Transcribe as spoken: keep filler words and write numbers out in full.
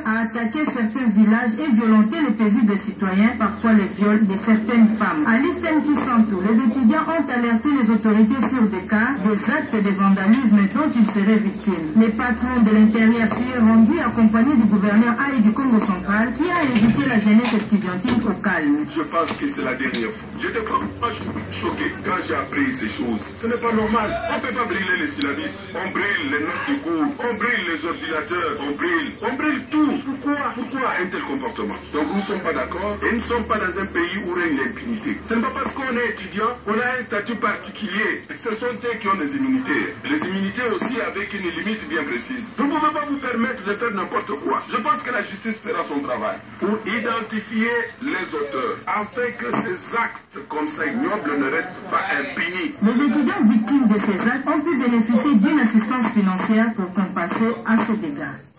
a attaqué certains villages et violenté les paisibles des citoyens, parfois les viols de certaines femmes. À l'Istem Santo, les étudiants ont alerté les autorités sur des cas, des actes de vandalisme dont ils seraient victimes. Les patrons de l'intérieur s'y est rendu accompagné du gouverneur Aïe du Congo central qui a invité la jeunesse estudiantine au calme. Je pense que c'est la dernière fois. J'étais vraiment choqué quand j'ai appris ces choses. Ce n'est pas normal. On ne peut pas brûler les syllabus. On brûle les notes de cours, on brûle les ordinateurs, on brûle, on brûle tout. Pourquoi Pourquoi un tel comportement? Donc nous ne sommes pas d'accord et nous ne sommes pas dans un pays où règne l'impunité. Ce n'est pas parce qu'on est étudiant qu'on a un statut particulier. Ce sont eux qui ont des immunités. Les immunités aussi avec une limite bien précise. Vous ne pouvez pas vous permettre de faire n'importe quoi. Je pense que la justice fera son travail pour identifier les auteurs afin que ces actes comme ça ignobles ne restent pas impunis. Les étudiants victimes de ces actes ont pu bénéficier d'une assistance financière pour compenser à ces dégâts.